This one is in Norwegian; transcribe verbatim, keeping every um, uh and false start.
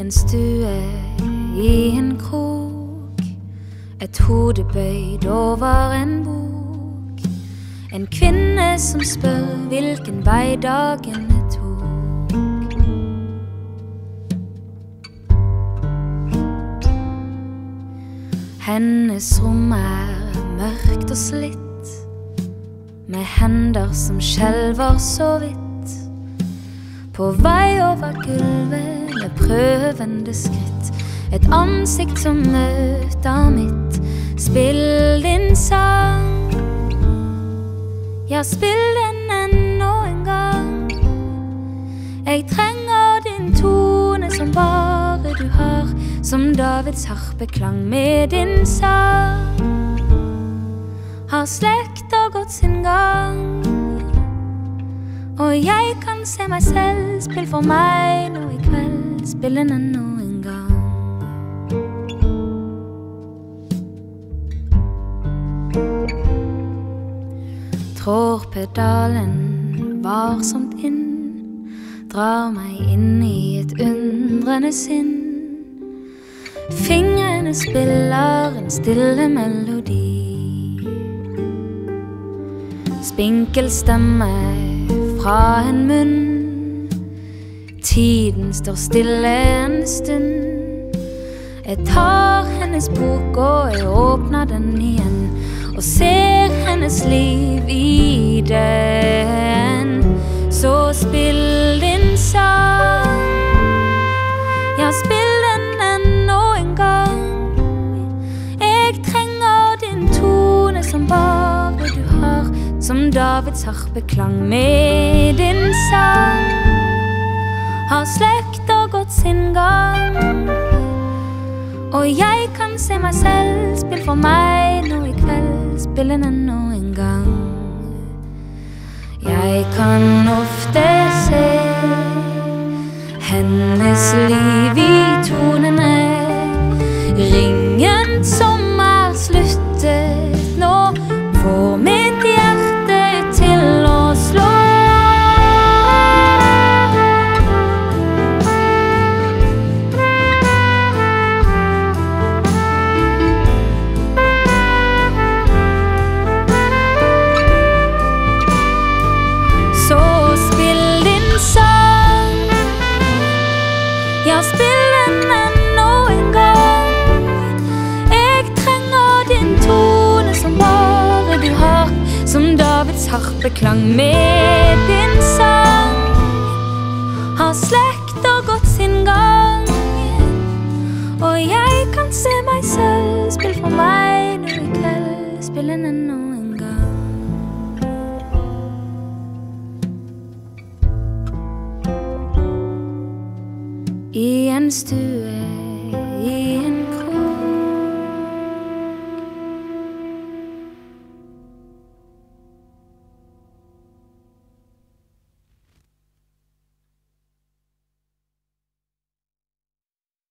en stue, i en krok, et hode bøyd over en bok, en kvinne som spør hvilken vei dagene tok. Hennes rom er mørkt og slitt, med hender som skjelver så vidt, på vei over gulvet med prøvende skritt, et ansikt som møter mitt. Spill din sang, ja, spill den ennå en gang. Jeg trenger din tone som bare du har, som Davids harpeklang med din sang. Har slekta gått sin gang, og jeg kan se meg selv. Spill for meg nå i kveld, spill den ennå en gang. Trår pedalen varsomt inn, drar meg inn i et undrende sinn. Fingrene spiller en stille melodi, spinkel stemme fra en munn. Tiden står stille en stund. Jeg tar hennes bok og jeg åpner den igjen, og ser hennes liv i den. Så spill din sang, ja, spill den ennå en gang. Jeg trenger din tone som bare du har, som Davids harpeklang med din sang. Har slekta gått sin gang, og jeg kan se meg selv. Spill for meg nå i kveld, spill den ennå en gang. Jeg kan ofte se hennes liv i tonene, ringen som er sluttet nå, får mitt hjerte til å slå. Ja, spill den ennå en gang. Jeg trenger din tone som bare du har, som Davids harpeklang med din sang. Har slekta gått sin gang, og jeg kan se meg selv. Spill for meg nå i kveld, spill den ennå en gang. I en stue,